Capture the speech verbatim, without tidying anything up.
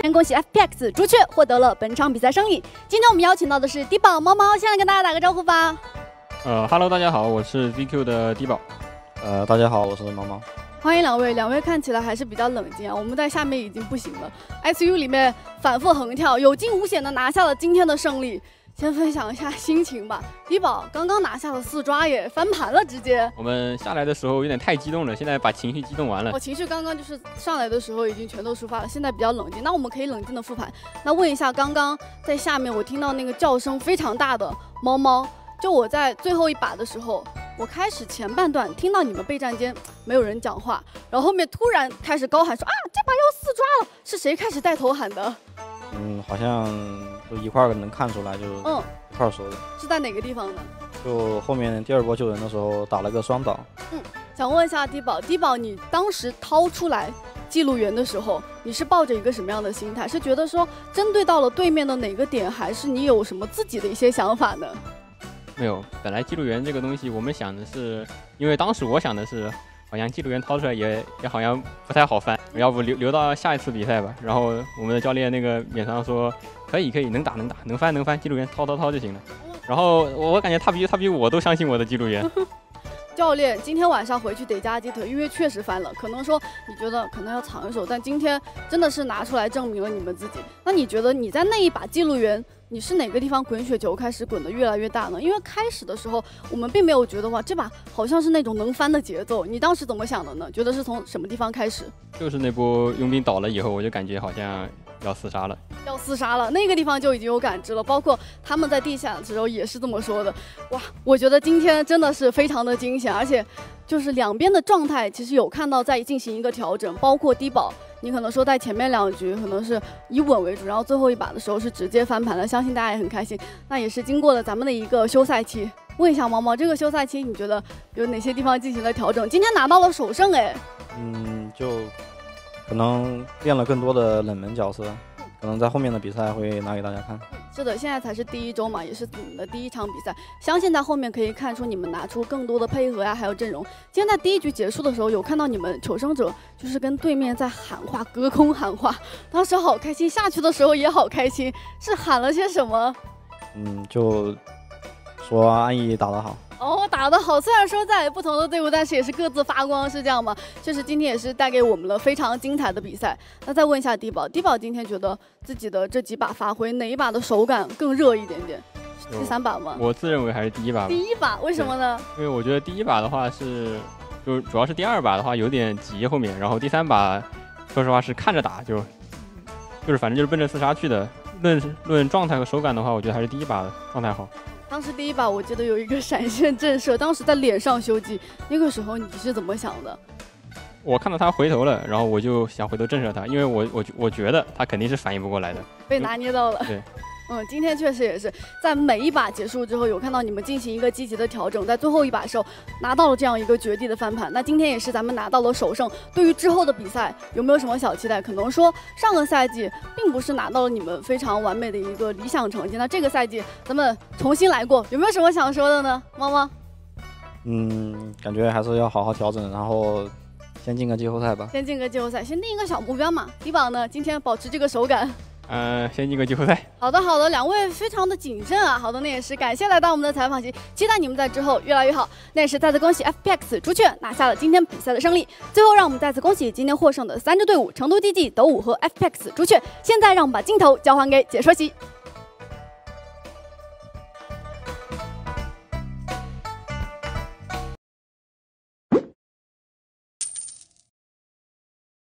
先恭喜 F P X 朱雀获得了本场比赛胜利。今天我们邀请到的是低保猫猫，先来跟大家打个招呼吧。 呃哈喽，大家好，我是 Z Q 的低保。 呃，大家好，我是猫猫。 欢迎两位，两位看起来还是比较冷静啊。我们在下面已经不行了 ，I C U 里面反复横跳，有惊无险的拿下了今天的胜利。先分享一下心情吧。低保刚刚拿下了四抓耶，翻盘了直接。 我们下来的时候有点太激动了，现在把情绪激动完了。 我、哦、情绪刚刚就是上来的时候已经全都抒发了，现在比较冷静。那我们可以冷静的复盘。那问一下，刚刚在下面我听到那个叫声非常大的猫猫，就我在最后一把的时候，我开始前半段听到你们备战间没有人讲话，然后后面突然开始高喊说啊，这把要四抓了，是谁开始带头喊的？ 嗯，好像就一块儿能看出来，就嗯一块儿说的。 是在哪个地方呢？ 就后面第二波救人的时候打了个双倒。 嗯，想问一下低保，低保你当时掏出来记录员的时候，你是抱着一个什么样的心态？是觉得说针对到了对面的哪个点，还是你有什么自己的一些想法呢？ 没有，本来记录员这个东西，我们想的是，因为当时我想的是，好像记录员掏出来也也好像不太好翻，要不留留到下一次比赛吧。然后我们的教练那个勉上说，可以可以，能打能打，能翻能翻，记录员掏掏掏就行了。然后我感觉他比他比我都相信我的记录员。 教练，今天晚上回去得加鸡腿，因为确实翻了。可能说你觉得可能要藏一手，但今天真的是拿出来证明了你们自己。那你觉得你在那一把记录员，你是哪个地方滚雪球开始滚得越来越大呢？因为开始的时候我们并没有觉得哇，这把好像是那种能翻的节奏。你当时怎么想的呢？觉得是从什么地方开始？ 就是那波佣兵倒了以后，我就感觉好像要厮杀了， 要厮杀了，那个地方就已经有感知了。包括他们在地下的时候也是这么说的。哇，我觉得今天真的是非常的惊险，而且就是两边的状态其实有看到在进行一个调整，包括低保。你可能说在前面两局可能是以稳为主，然后最后一把的时候是直接翻盘了，相信大家也很开心。那也是经过了咱们的一个休赛期。问一下毛毛，这个休赛期你觉得有哪些地方进行了调整？今天拿到了首胜哎。 嗯，就可能练了更多的冷门角色，可能在后面的比赛会拿给大家看。 是的，现在才是第一周嘛，也是你们的第一场比赛，相信在后面可以看出你们拿出更多的配合呀，还有阵容。今天在第一局结束的时候，有看到你们求生者就是跟对面在喊话，隔空喊话，当时好开心，下去的时候也好开心，是喊了些什么？ 嗯，就说安逸打得好。 哦，打得好！虽然说在不同的队伍，但是也是各自发光，是这样吗？确实，今天也是带给我们了非常精彩的比赛。那再问一下低保，低保今天觉得自己的这几把发挥，哪一把的手感更热一点点？是第三把吗？ 我自认为还是第一把吧。 第一把，为什么呢？ 因为我觉得第一把的话是，就主要是第二把的话有点急后面，然后第三把，说实话是看着打，就就是反正就是奔着厮杀去的。论论状态和手感的话，我觉得还是第一把状态好。 当时第一把我记得有一个闪现震慑，当时在脸上修技，那个时候你是怎么想的？ 我看到他回头了，然后我就想回头震慑他，因为我我我觉得他肯定是反应不过来的， 被拿捏到了。 对， 嗯，今天确实也是在每一把结束之后，有看到你们进行一个积极的调整，在最后一把的时候拿到了这样一个绝地的翻盘。那今天也是咱们拿到了首胜，对于之后的比赛有没有什么小期待？可能说上个赛季并不是拿到了你们非常完美的一个理想成绩，那这个赛季咱们重新来过，有没有什么想说的呢？猫猫？ 嗯，感觉还是要好好调整，然后先进个季后赛吧。 先进个季后赛，先定一个小目标嘛。低保呢，今天保持这个手感。 呃，先进个季后赛。 好的，好的，两位非常的谨慎啊。好的，那也是感谢来到我们的采访席，期待你们在之后越来越好。那也是再次恭喜 F P X 朱雀拿下了今天比赛的胜利。最后，让我们再次恭喜今天获胜的三支队伍：成都 D G、斗五和 F P X 朱雀。现在，让我们把镜头交还给解说席。